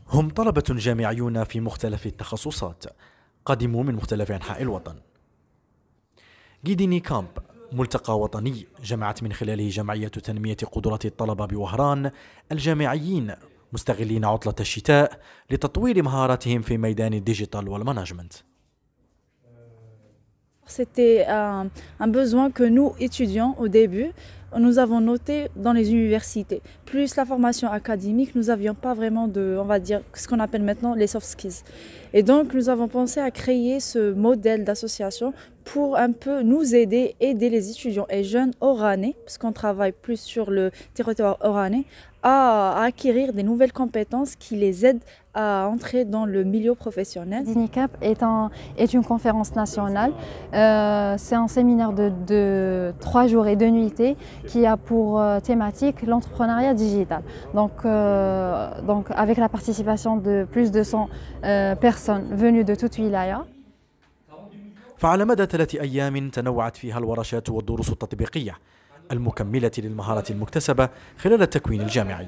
هم طلبة جامعيون في مختلف التخصصات قدموا من مختلف أنحاء الوطن. جيديني كامب ملتقى وطني جمعت من خلاله جمعية تنمية قدرات الطلبة بوهران الجامعيين مستغلين عطلة الشتاء لتطوير مهاراتهم في ميدان الديجيتال والمانجمنت. C'était un besoin que nous, étudiants, au début, nous avons noté dans les universités. Plus la formation académique, nous n'avions pas vraiment on va dire, ce qu'on appelle maintenant les soft skills. Et donc, nous avons pensé à créer ce modèle d'association pour un peu nous aider les étudiants et jeunes oranais, parce qu'on travaille plus sur le territoire oranais, à acquérir des nouvelles compétences qui les aident à entrer dans le milieu professionnel. DINICAP est une conférence nationale. C'est un séminaire de 3 jours et 2 nuitées qui a pour thématique l'entrepreneuriat digital. Donc avec la participation de plus de 100 personnes venues de toute wilaya. فعلى مدى 3 أيام تنوعت فيها الورشات والدروس التطبيقية المكملة للمهارات المكتسبة خلال التكوين الجامعي.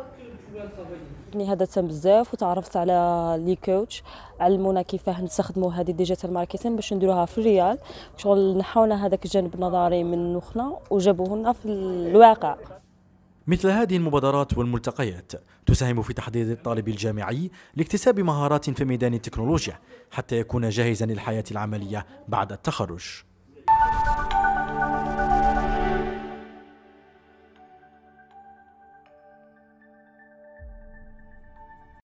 هذا تم بزاف وتعرفت على لي كوتش علمونا كيفاه نستخدموا هذه ديجيتال ماركتين باش نديروها في الريال، شغل نحونا هذاك الجانب النظري من مخنا وجابوه لنا في الواقع. مثل هذه المبادرات والملتقيات تساهم في تحضير الطالب الجامعي لاكتساب مهارات في ميدان التكنولوجيا حتى يكون جاهزا للحياة العملية بعد التخرج.